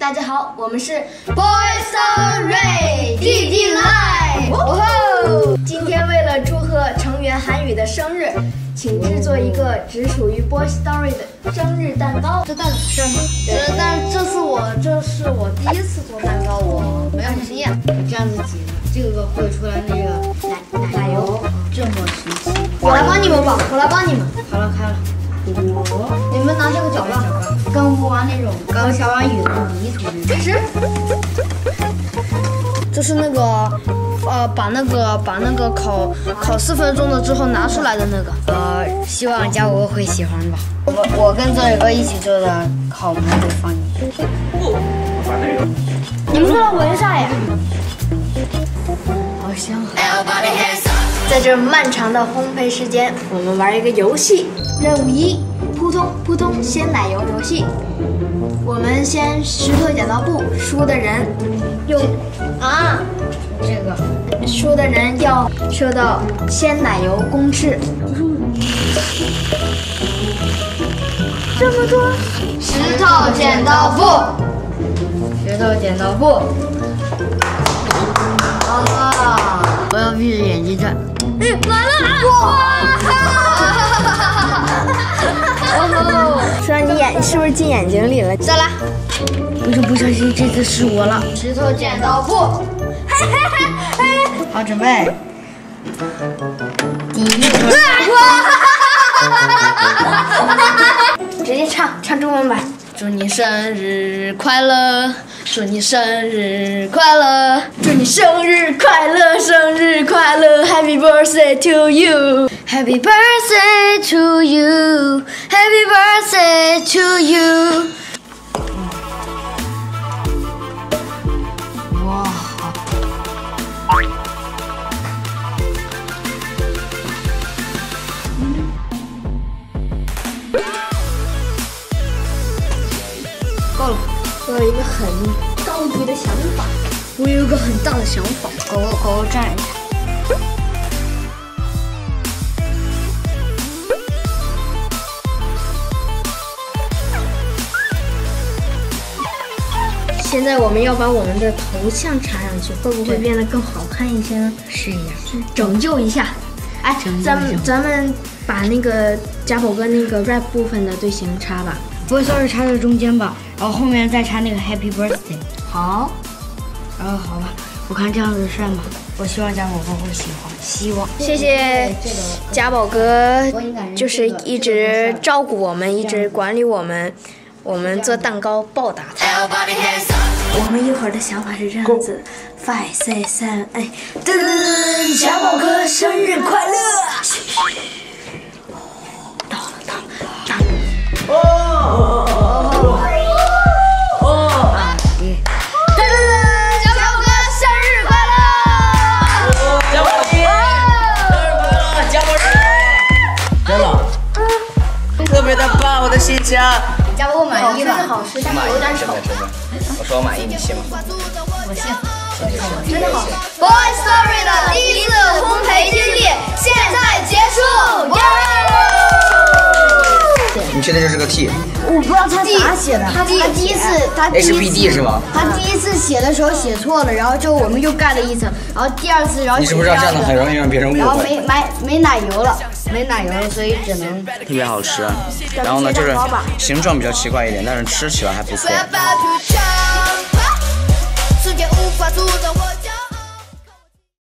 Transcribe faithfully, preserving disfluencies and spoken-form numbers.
大家好，我们是 Boy Story 弟弟来。哦吼！今天为了祝贺成员韩宇的生日，请制作一个只属于 Boy Story 的生日蛋糕。 这蛋是吗？这但这是我这是我第一次做蛋糕，我没有经验。这样子挤的，这个会出来那个奶奶油，这么神奇。 我来帮你们吧，我来帮你们。 好了，开了。我，你们拿这个搅拌，跟玩那种刚下完雨的泥土那种。 是。 这是那个，呃，把那个把那个烤烤四分钟了之后拿出来的那个。呃，希望家国会喜欢吧。我我跟周宇哥一起做的烤蘑菇放进去。 你们过来闻一下呀。 好香啊！ 在这漫长的烘焙时间，我们玩一个游戏。任务一：扑通扑通鲜奶油游戏。我们先石头剪刀布，输的人用啊， 这个输的人要受到鲜奶油公式。这么多！石头剪刀布， 石头剪刀布。啊！我要闭着眼睛转。 哎，完了！哇！说你眼是不是进眼睛里了？再来！ 我就不相信这次是我了。 石头剪刀布， 好，准备。第一个。 直接唱唱中文版。 祝你生日快乐，祝你生日快乐， 祝你生日快乐，生日快乐 ，Happy birthday to you，Happy birthday to you，Happy birthday to you。哇！够了。 我有一个很高级的想法， 我有一个很大的想法。狗狗狗狗站一下。 现在我们要把我们的头像插上去，会不会变得更好看一些呢？ 试一下， 拯救一下。哎，咱们咱们把那个家宝哥那个 rap 部分的队形插吧。 Boy Story 插在中间吧，然后后面再插那个 Happy Birthday。 好， 然后好吧，我看这样子帅吗？我希望家宝哥会喜欢，希望。 谢谢家宝哥，就是一直照顾我们，一直管理我们，我们做蛋糕报答他。我们一会儿的想法是这样子 ，five six seven， 哎，噔噔噔，家宝哥生日快乐！到了到了到了！哦哦哦哦！啊！噔噔噔，家宝哥生日快乐！ 家宝哥，生日快乐！家宝哥，真的，特别的棒，我的心情。 家宝哥满意吧？ 好吃，但是有点丑。 我说我满意，你信吗？ 我信。 真的好。Boy Story 的第一次烘焙经历现在结束。 你确定这是个 T？ 我不知道他咋写的。他他第一次他第一次 H B D 是吗？ 他第一次写的时候写错了，然后就我们又盖了一层，然后第二次，然后你知不知道这样的很容易让别人误会？ 然后没没没奶油了，没奶油了，所以只能特别好吃。然后呢，就是形状比较奇怪一点，但是吃起来还不错。